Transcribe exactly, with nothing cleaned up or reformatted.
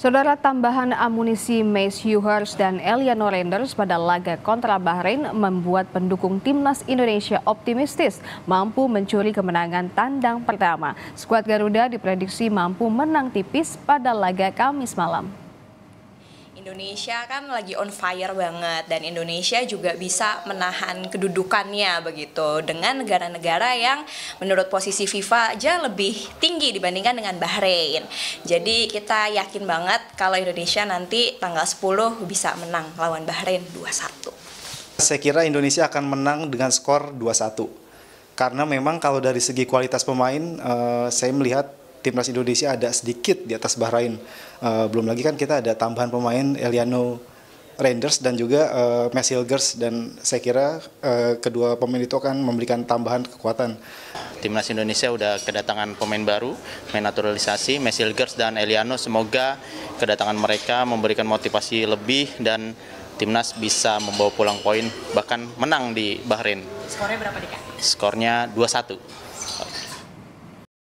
Saudara, tambahan amunisi Mace Hughes dan Eliano Reinders pada laga kontra Bahrain membuat pendukung timnas Indonesia optimistis mampu mencuri kemenangan tandang pertama. Skuad Garuda diprediksi mampu menang tipis pada laga Kamis malam. Indonesia kan lagi on fire banget dan Indonesia juga bisa menahan kedudukannya begitu dengan negara-negara yang menurut posisi FIFA aja lebih tinggi dibandingkan dengan Bahrain. Jadi kita yakin banget kalau Indonesia nanti tanggal sepuluh bisa menang lawan Bahrain dua satu. Saya kira Indonesia akan menang dengan skor dua satu. Karena memang kalau dari segi kualitas pemain uh, saya melihat timnas Indonesia ada sedikit di atas Bahrain. Uh, belum lagi kan kita ada tambahan pemain Eliano Reinders dan juga uh, Mace Hughes, dan saya kira uh, kedua pemain itu akan memberikan tambahan kekuatan. Timnas Indonesia udah kedatangan pemain baru, main naturalisasi, Mace Hughes dan Eliano. Semoga kedatangan mereka memberikan motivasi lebih dan timnas bisa membawa pulang poin bahkan menang di Bahrain. Skornya berapa nih Kak? Skornya dua satu.